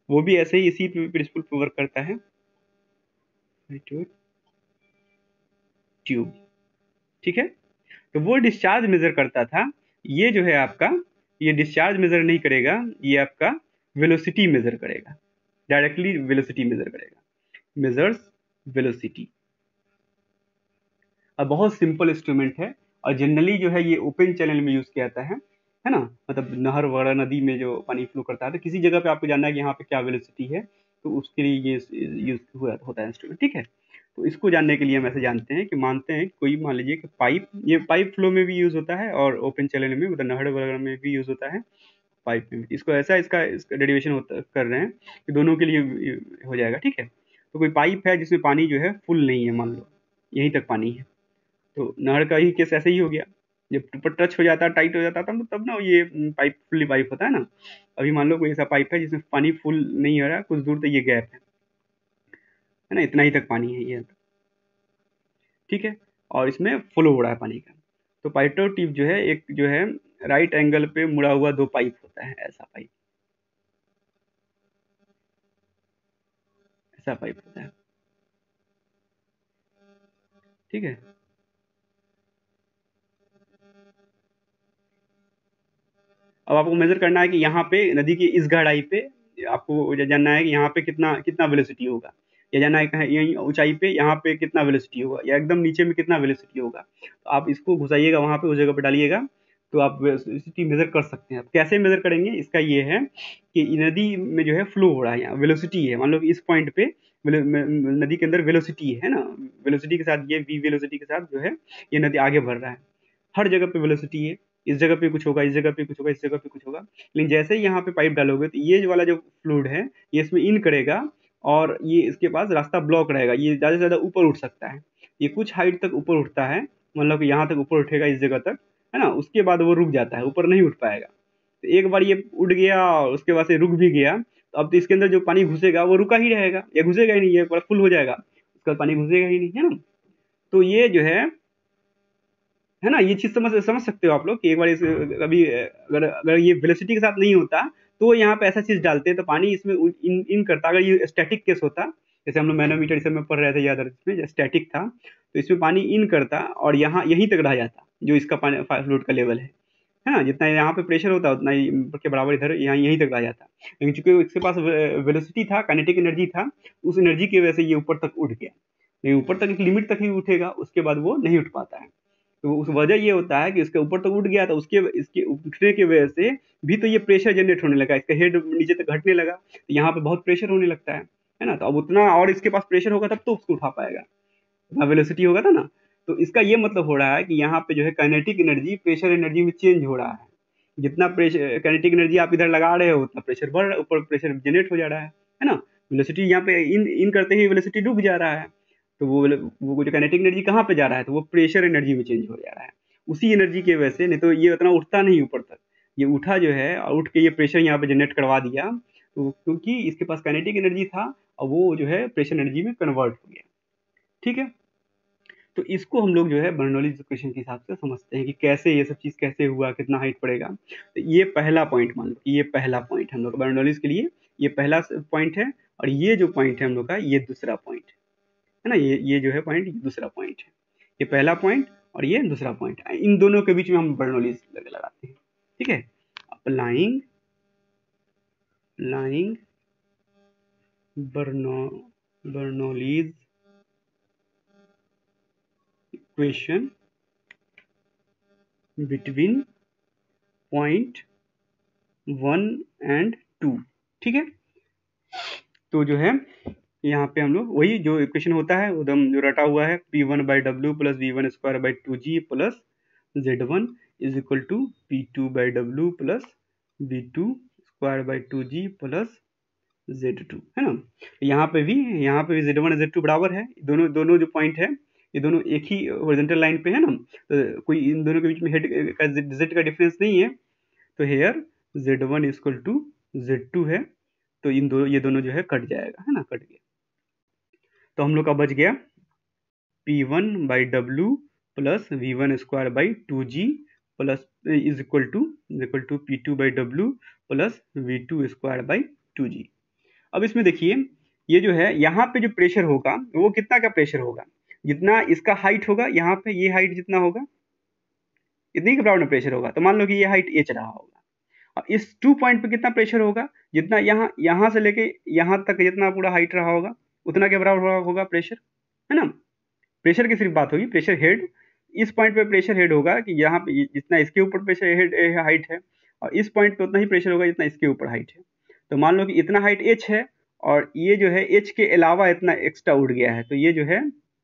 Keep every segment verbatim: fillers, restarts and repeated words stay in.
वो भी ऐसे ही इसी प्रिंसिपल पे वर्क करता है, ट्यूब। ठीक है, तो वो डिस्चार्ज मेजर करता था, ये जो है आपका, ये डिस्चार्ज मेजर नहीं करेगा, ये आपका वेलोसिटी मेजर करेगा, डायरेक्टली वेलोसिटी मेजर करेगा, मेजर्स वेलोसिटी। अब बहुत सिंपल इंस्ट्रूमेंट है और जनरली जो है ये ओपन चैनल में यूज किया जाता है है ना, मतलब नहर वगैरह नदी में जो पानी फ्लो करता है, तो किसी जगह पे आपको जानना है कि यहाँ पे क्या वेलोसिटी है, तो उसके लिए ये यूज हुआ होता है इंस्ट्रूमेंट। ठीक है, तो इसको जानने के लिए हम ऐसे जानते हैं कि मानते हैं कि कोई मान लीजिए कि पाइप, ये पाइप फ्लो में भी यूज होता है और ओपन चैनल में, मतलब नहर वगैरह में भी यूज होता है, पाइप में भी। इसको ऐसा इसका इसका डेरिवेशन होता कर रहे हैं कि दोनों के लिए हो जाएगा। ठीक है, तो कोई पाइप है जिसमें पानी जो है फुल नहीं है, मान लो यहीं तक पानी है, तो नहर का ही केस ऐसे ही हो गया, जब ऊपर टच हो जाता है, टाइट हो जाता है, तब तब ना ये पाइप फुल्ली पाइप होता है ना। अभी मान लो कोई ऐसा पाइप है जिसमें पानी फुल नहीं आ रहा, कुछ दूर तक ये गैप है है ना, इतना ही तक पानी है ये। ठीक है, और इसमें फ्लो हो रहा है पानी का, तो पाइटो टिप जो है एक जो है राइट एंगल पे मुड़ा हुआ दो पाइप होता है, ऐसा पाइप, ऐसा पाइप होता है। ठीक है, अब आपको मेजर करना है कि यहाँ पे नदी की इस गहराई पे आपको जानना है कि यहाँ पे कितना कितना वेलोसिटी होगा, या जानना है कहीं यहीं ऊंचाई पे यहाँ पे कितना वेलोसिटी होगा, या एकदम नीचे में कितना वेलोसिटी होगा। तो आप इसको घुसाइएगा वहाँ पे, उस जगह पे डालिएगा, तो आप वेलोसिटी मेजर कर सकते हैं। आप कैसे मेजर करेंगे, इसका ये है कि नदी में जो है फ्लो हो रहा है, यहाँ वेलोसिटी है, मान लो कि इस पॉइंट पे नदी के अंदर वेलोसिटी है ना, वेलोसिटी के साथ ये वी वेलोसिटी के साथ जो है ये नदी आगे बढ़ रहा है, हर जगह पे वेलोसिटी है, इस जगह पे कुछ होगा, इस जगह पे कुछ होगा, इस जगह पे कुछ होगा। लेकिन जैसे ही यहाँ पे पाइप डालोगे तो ये वाला जो फ्लूइड है ये इसमें इन करेगा और ये इसके पास रास्ता ब्लॉक रहेगा, ये ज़्यादा से ज़्यादा ऊपर उठ सकता है, ये कुछ हाइट तक ऊपर उठता है, मतलब कि यहाँ तक ऊपर उठेगा इस जगह तक, है ना, उसके बाद वो रुक जाता है, ऊपर नहीं उठ पाएगा। तो एक बार ये उड़ गया और उसके बाद से रुक भी गया, तो अब तो इसके अंदर जो पानी घुसेगा वो रुका ही रहेगा, ये घुसेगा ही नहीं, ये फुल हो जाएगा, उसका पानी घुसेगा ही नहीं, है ना। तो ये जो है है ना, ये चीज समझ समझ सकते हो आप लोग कि एक बार इस अभी अगर अगर ये वेलोसिटी के साथ नहीं होता तो यहाँ पे ऐसा चीज डालते तो पानी इसमें इन इन करता, अगर ये स्टैटिक केस होता, जैसे हम लोग मैनोमीटर इस में पढ़ रहे थे याद है, इसमें स्टैटिक था तो इसमें पानी इन करता और यहाँ यहीं तक रह जाता जो इसका पानी फ्लूइड का लेवल है है ना, जितना यहाँ पे प्रेशर होता उतना ही के बराबर इधर यहाँ यहीं तक रह जाता। लेकिन चूंकि इसके पास वेलोसिटी था, काइनेटिक एनर्जी था, उस एनर्जी की वजह से ये ऊपर तक उठ गया, लेकिन ऊपर तक एक लिमिट तक ही उठेगा, उसके बाद वो नहीं उठ पाता है। तो उस वजह ये होता है कि इसके ऊपर तक उठ गया तो उसके इसके उठने की वजह से भी तो ये प्रेशर जनरेट होने लगा, इसका हेड नीचे तक घटने लगा, तो यहाँ पे बहुत प्रेशर होने लगता है है ना, तो अब उतना और इसके पास प्रेशर होगा तब तो उसको उठा पाएगा, उतना वेलोसिटी होगा था ना। तो इसका ये मतलब हो रहा है कि यहाँ पे जो है काइनेटिक एनर्जी प्रेशर एनर्जी में चेंज हो रहा है, जितना प्रेशर काइनेटिक एनर्जी आप इधर लगा रहे हो उतना प्रेशर बढ़ रहा है, ऊपर प्रेशर जनरेट हो जा रहा है है ना, वेलोसिटी यहाँ पे इन इन करते ही वेलोसिटी डूब जा रहा है, तो वो वो जो काइनेटिक एनर्जी कहाँ पे जा रहा है, तो वो प्रेशर एनर्जी में चेंज हो जा रहा है, उसी एनर्जी की वजह से, नहीं तो ये उतना उठता नहीं ऊपर तक, ये उठा जो है और उठ के ये प्रेशर यहाँ पे जनरेट करवा दिया, तो क्योंकि इसके पास काइनेटिक एनर्जी था और वो जो है प्रेशर एनर्जी में कन्वर्ट हो गया। ठीक है, तो इसको हम लोग जो है बर्नौलीज इक्वेशन के हिसाब से समझते हैं कि कैसे ये सब चीज़ कैसे हुआ, कितना हाइट पड़ेगा। तो ये पहला पॉइंट मान लो, ये पहला पॉइंट हम लोग बर्नौलीज के लिए ये पहला पॉइंट है, और ये जो पॉइंट है हम लोग का ये दूसरा पॉइंट है ना, ये ये जो है पॉइंट दूसरा पॉइंट है, ये पहला पॉइंट और ये दूसरा पॉइंट, इन दोनों के बीच में हम बर्नौलीज लगाते हैं। ठीक है, अप्लाइंग अप्लाइंग बर्नो Bernoulli's equation between point one and two. ठीक है, तो जो है यहाँ पे हम लोग वही जो इक्वेशन होता है एकदम जो रटा हुआ है, P one by W plus V one square by two G plus Z one is equal to P two by W plus B two square by two G plus Z two, है ना। यहाँ पे भी यहाँ पे भी Z one Z to बराबर है, दोनों दोनों जो पॉइंट है ये दोनों एक ही हॉरिजॉन्टल लाइन पे है ना, तो कोई इन दोनों के बीच में हेड का जेड का डिफरेंस नहीं है, तो here Z one equal to Z two है, तो इन दो ये दोनों जो है कट जाएगा, है ना, कट गया, तो हम लोग का बच गया P one by W plus V one square by two G plus is equal to is equal to P two by W plus V two square by two G. अब इसमें देखिए ये जो है यहाँ पे जो प्रेशर होगा वो कितना का प्रेशर होगा, जितना इसका हाइट होगा यहाँ पे, ये हाइट जितना होगा इतनी के बराबर में प्रेशर होगा। तो मान लो कि ये हाइट एच रहा होगा, और इस टू पॉइंट पे कितना प्रेशर होगा, जितना यहाँ यहाँ से लेके यहाँ तक जितना पूरा हाइट रहा होगा उतना के बराबर होगा प्रेशर, है ना। प्रेशर की सिर्फ बात होगी, प्रेशर हेड इस पॉइंट पे प्रेशर हेड होगा कि यहाँ पे जितना इसके ऊपर प्रेशर हेड हाइट है, और इस पॉइंट पे उतना ही प्रेशर होगा जितना इसके ऊपर हाइट है। तो मान लो कि इतना हाइट एच है और ये जो है एच के अलावा इतना एक्स्ट्रा उड़ गया है, तो ये जो है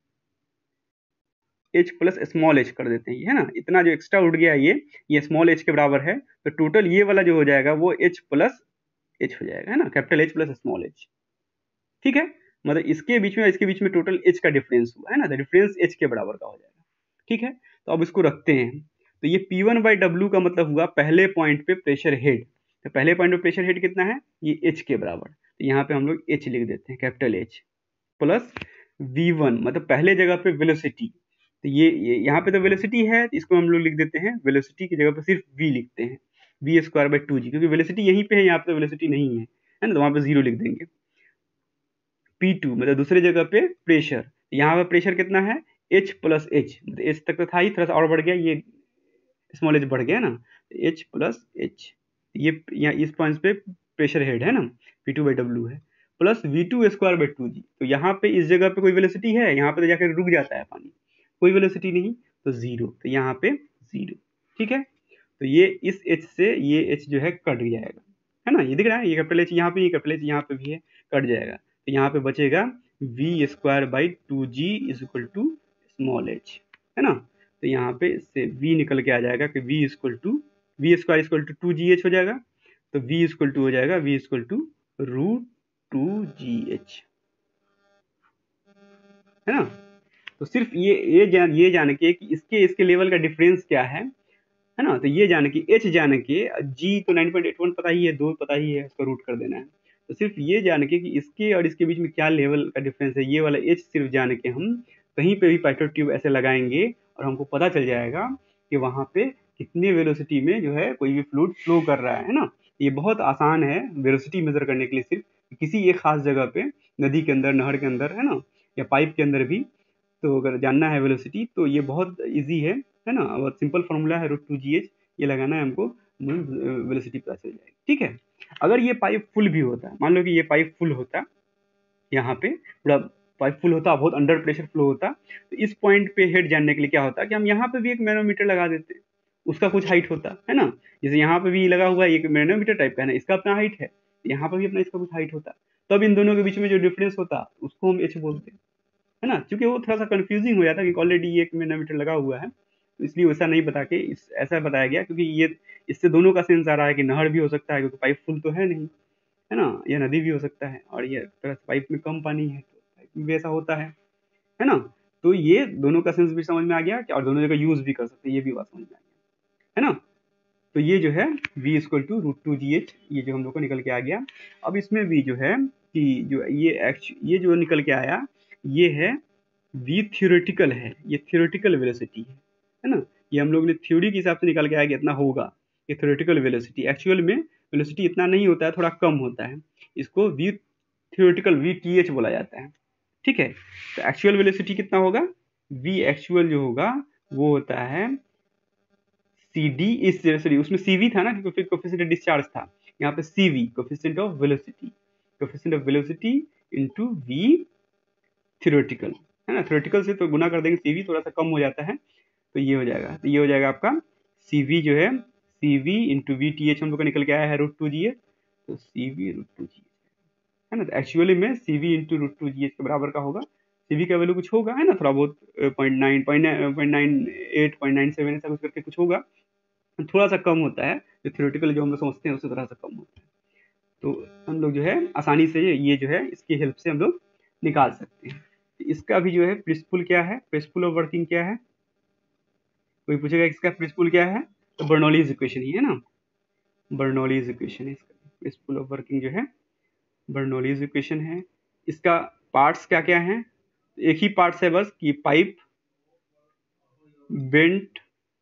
एच प्लस स्मॉल एच कर देते हैं, है ना। इतना जो एक्स्ट्रा उड़ गया है ये ये स्मॉल एच के बराबर है, तो टोटल ये वाला जो हो जाएगा वो एच प्लस एच हो जाएगा, है ना, capital H plus small H. ठीक है, मतलब इसके बीच में इसके बीच में टोटल एच का डिफरेंस हुआ, है ना, तो डिफरेंस एच के बराबर का हो जाएगा। ठीक है, तो अब इसको रखते हैं। तो ये पी वन बाई डब्ल्यू का मतलब हुआ पहले पॉइंट पे प्रेशर हेड। तो पहले पॉइंट पे प्रेशर हेड कितना है, ये एच के बराबर। तो यहाँ पे हम लोग एच लिख देते हैं, capital H plus V one, मतलब पहले जगह पे वेलोसिटी। तो ये, ये यहाँ पे तो वेलोसिटी है, तो इसको हम लोग लिख देते हैं, वेलोसिटी की जगह पे सिर्फ वी लिखते हैं, V square by two G, क्योंकि वेलोसिटी यहीं पे है, यहाँ पे तो वेलोसिटी नहीं है, है ना, तो वहाँ पे जीरो लिख देंगे। पी टू मतलब दूसरे जगह पे प्रेशर, यहाँ पे प्रेशर कितना है H प्लस एच, मतलब एच तक तो था ही, थोड़ा सा और बढ़ गया, ये स्मॉल एच बढ़ गया ना, H प्लस एच, ये यहाँ इस पॉइंट पे प्रेशर हेड है ना, पी टू बाई डब्ल्यू है, plus V two square by two G. तो यहाँ पे इस जगह पे कोई वेलोसिटी है, यहाँ पे तो जाकर रुक जाता है पानी, कोई वेलोसिटी नहीं, तो जीरो, तो यहाँ पे जीरो। ठीक है, तो ये इस एच से ये एच जो है कट जाएगा, है ना, ये दिख रहा है, ये कैपिटल एच यहाँ पे, ये कैपिटल एच यहाँ पे भी है, कट जाएगा। तो यहाँ पे बचेगा V square by two G is equal to small H, है ना। तो यहाँ पे इससे v निकल के आ जाएगा कि v equal to V square equal to two G H हो जाएगा, तो v इक्वल टू हो जाएगा v equal to root two G H, है ना। तो सिर्फ ये ये जान ये जान के कि इसके इसके लेवल का डिफरेंस क्या है, है ना, तो ये जान के h जान के, g तो नाइन पॉइंट एट वन पता ही है, दो पता ही है, इसका रूट कर देना है। तो सिर्फ ये जान के कि इसके और इसके बीच में क्या लेवल का डिफरेंस है, ये वाला h सिर्फ जान के हम कहीं पे भी पाइपेट ट्यूब ऐसे लगाएंगे और हमको पता चल जाएगा कि वहाँ पे कितने वेलोसिटी में जो है कोई भी फ्लूइड फ्लो कर रहा है, है ना। ये बहुत आसान है वेलोसिटी मेजर करने के लिए, सिर्फ किसी एक खास जगह पे, नदी के अंदर, नहर के अंदर, है ना, या पाइप के अंदर भी, तो अगर जानना है वेलोसिटी तो ये बहुत इजी है, है ना, और सिंपल फॉर्मूला है रूट टू जी एच, ये लगाना है हमको, वेलोसिटी पता चल जाएगी। ठीक है, अगर ये पाइप फुल भी होता, मान लो कि ये पाइप फुल होता, यहाँ पे पूरा पाइप फुल होता, बहुत अंडर प्रेशर फ्लो होता, तो इस पॉइंट पे हेड जानने के लिए क्या होता कि हम यहाँ पे भी एक मैनोमीटर लगा देते, उसका कुछ हाइट होता, है ना, जैसे यहाँ पे भी लगा हुआ है एक मैनोमीटर टाइप का, है ना, इसका अपना हाइट है, यहाँ पे भी अपना इसका कुछ हाइट होता, तब इन दोनों के बीच में जो डिफरेंस होता उसको हम एच बोलते हैं, है ना। क्योंकि वो थोड़ा सा कंफ्यूजिंग हो जाता है कि ऑलरेडी एक मैनोमीटर लगा हुआ है, तो इसलिए वैसा नहीं बता के इस ऐसा बताया गया, क्योंकि ये इससे दोनों का सेंस आ रहा है कि नहर भी हो सकता है, क्योंकि पाइप फुल तो है नहीं, है ना, या नदी भी हो सकता है, और ये थोड़ा सा पाइप में कम पानी है तो पाइप में भी ऐसा होता है, है ना। तो ये दोनों का सेंस भी समझ में आ गया, और दोनों जगह यूज भी कर सकते हैं, ये भी बात समझ में आ गया, है ना। तो ये जो है v equal to root two G H, ये जो हम लोग को निकल के आ गया। अब इसमें भी जो है कि जो ये एक्च ये जो निकल के आया, ये है v थियोरेटिकल है, ये थियोरेटिकल वेलोसिटी है, है ना, ये हम लोग ने थ्योरी के हिसाब से निकल के आया कि इतना होगा, ये थियोरेटिकल वेलोसिटी, एक्चुअल में वेलोसिटी इतना नहीं होता है, थोड़ा कम होता है, इसको v theoretical V T H बोला जाता है। ठीक है, तो एक्चुअल वेलोसिटी कितना होगा, v एक्चुअल जो होगा वो होता है सी डी, इस सॉरी उसमें सी वी था ना, क्योंकि फिर कोफिशिएंट डिस्चार्ज था, यहाँ पे C V coefficient of velocity, coefficient of velocity into V theoretical, है ना, थ्योरेटिकल से तो गुना कर देंगे, सी वी थोड़ा सा कम हो जाता है, तो ये हो जाएगा, तो ये हो जाएगा आपका सी वी जो है C V into V T H हम लोग का निकल के आया है रूट टू जी एच, तो C V root two G H, है ना। तो एक्चुअली में C V into root two G H के बराबर का होगा, सी वी का वैल्यू कुछ होगा, है ना, थोड़ा बहुत point nine point nine eight point nine seven ऐसा कुछ करके कुछ होगा, थोड़ा सा कम होता है, जो थ्योरेटिकल जो हम लोग समझते हैं उससे थोड़ा सा कम होता है। तो हम लोग जो है आसानी से ये जो है इसकी हेल्प से हम लोग निकाल सकते हैं। इसका भी जो है प्रिंसिपल क्या है, प्रिंसिपल ऑफ वर्किंग क्या है, कोई पूछेगा इसका प्रिंसिपल क्या है, तो बर्नौलीज इक्वेशन ही है ना, बर्नौलीज इक्वेशन है इसका प्रिंसिपल ऑफ वर्किंग जो है, बर्नौलीज इक्वेशन है। इसका पार्ट्स क्या क्या हैं, एक ही पार्ट्स है बस कि pipe bent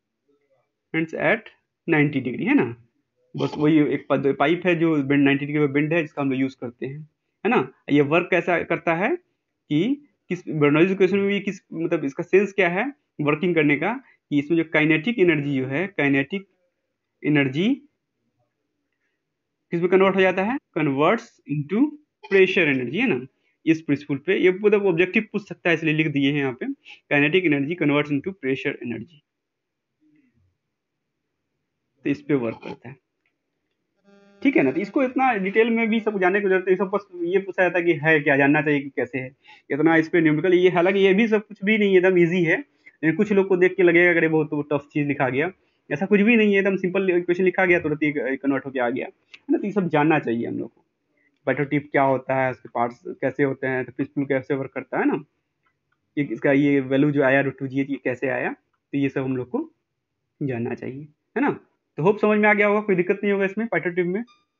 at ninety degree, है ना, बस वही एक पाइप है जो बेंड नाइन्टी डिग्री पे बेंड है, जिसका हम लोग यूज करते हैं, है ना। ये वर्क कैसा करता है कि किस बर्नौलीज इक्वेशन में भी किस मतलब इसका सेंस क्या है वर्किंग करने का, कि इसमें जो काइनेटिक एनर्जी जो है, काइनेटिक एनर्जी किस में कन्वर्ट हो जाता है, कन्वर्ट्स इनटू प्रेशर एनर्जी, है ना। इस प्रिंसिपल पे ये मतलब ऑब्जेक्टिव पूछ सकता है, इसलिए लिख दिए हैं यहाँ पे, kinetic energy converts into pressure energy, तो इस पे वर्क करता है। ठीक है ना। तो इसको इतना डिटेल में भी सब जानने की जरूरत है, सब बस ये पूछा जाता है कि है क्या, जानना चाहिए कि कैसे है, इतना इस पे न्यूमेरिकल ये, हालांकि ये भी सब कुछ भी नहीं है, एकदम इजी है, लेकिन कुछ लोग को देख के लगेगा अरे बहुत टफ चीज लिखा गया, ऐसा कुछ भी नहीं है, एकदम सिंपल इक्वेशन लिखा गया, तुरंत ही कन्वर्ट होकर आ गया, है ना। तो ये सब जानना चाहिए हम लोग को, बायोटिप क्या होता है, उसके पार्ट्स कैसे होते हैं, तो प्रिंसिपल कैसे वर्क करता है ना, ये इसका ये वैल्यू जो आया रूट टू जी ये कैसे आया, तो ये सब हम लोग को जानना चाहिए, है ना। तो होप समझ में आ गया होगा, कोई दिक्कत नहीं होगा इसमें पाइथन ट्यूब में।